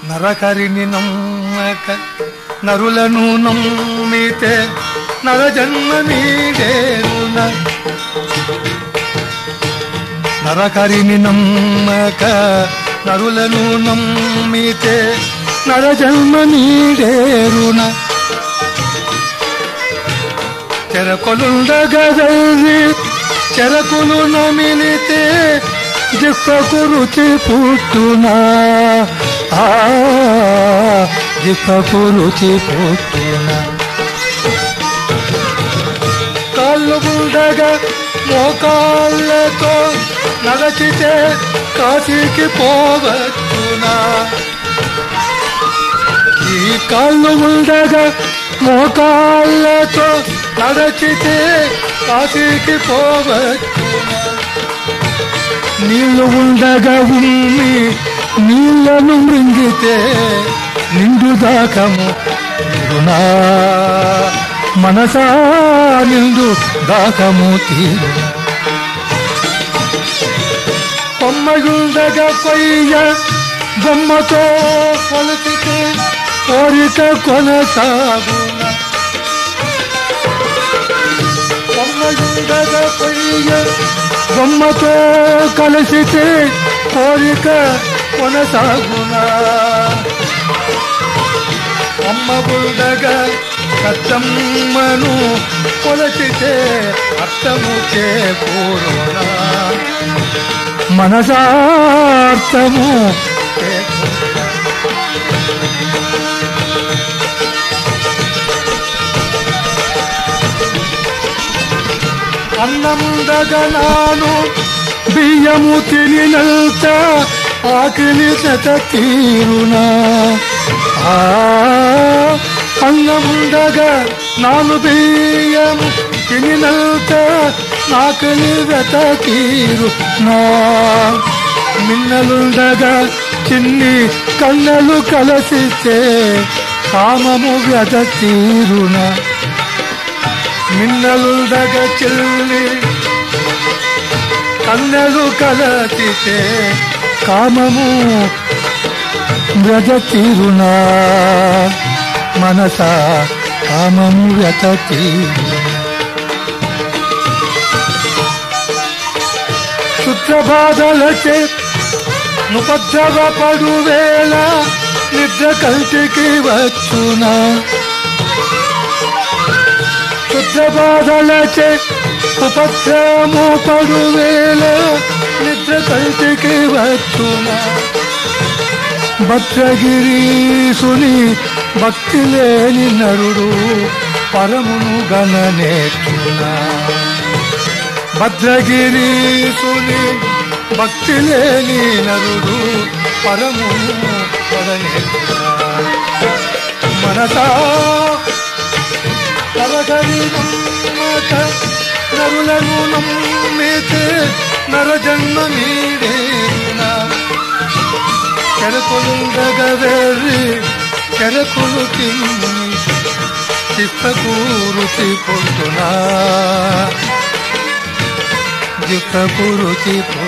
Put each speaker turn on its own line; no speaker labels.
నరకరిని నమ్మక నరులను నమ్మితే నరజన్మ నీడేరున. నరకరిని నమ్మక నరులను నమ్మితే నరజన్మ నీడేరున. చెరకొలుండగదల్లి చెరకులు నమిలితే జిహ్వకు రుచి పుట్టునా. జిహ్వకు రుచి పుట్టునా. కాళ్ళు ఉండగా మోకాళ్ళతో నడచితే కాశీకి పోవచ్చునా. ఈ కాళ్ళు ఉండగా మోకాళ్ళతో నడచితే కాశీకి పోవచ్చునా. నీళ్లు ఉండగా ఉమ్మి నీళ్లను మృంగితే నిండు దాకము తీరునా. మనసా నిండు దాకము తీరునా. కొమ్మయుండగా కొయ్య బొమ్మతో కొలిచితే కోరిక కొనసాగునా. కొమ్మయుండగా కొయ్య బొమ్మతో కలిసితే కోరిక కొనసాగునా. అమ్మ బుడగా కచ్చమ్మను కొలచితే అర్థము చేకూరునా. మనసార్థము అన్నముండగా నాను బియ్యము తినినంత ఆకలి సత తీరునా. అన్నముండగా నాను బియ్యము తినినంత ఆకలి వెత తీరునా. మిన్నలుండగా చిన్ని కన్నలు కలసితే కామము వ్యత తీరునా. మిన్నలుండగా చెల్లి కన్నలు కలసితే కామము వ్యత తీరునా. మనసా కామము వ్యత తీరునా. శుద్ధబాధలచే నుపద్రవ పడువేళ నిద్ర కంటికి వచ్చునా. శుద్ధబాధలచే ఉపద్రవము పడువేళ నిద్ర కంటికి వచ్చునా. భద్రగిరీసుని భక్తి లేని నరుడు పరమును గణనేర్చునా. భద్రగిరీసుని భక్తి లేని నరుడు పరమును గణనేర్చునా. మనసా నరకరిని నమ్మక నరులను నమ్మితే నరజన్మ నీడేరునా. చెరకులుండగా వెర్రి చెరకులు తిని జిహ్వకు రుచి పుట్టునా. జిహ్వకు రుచి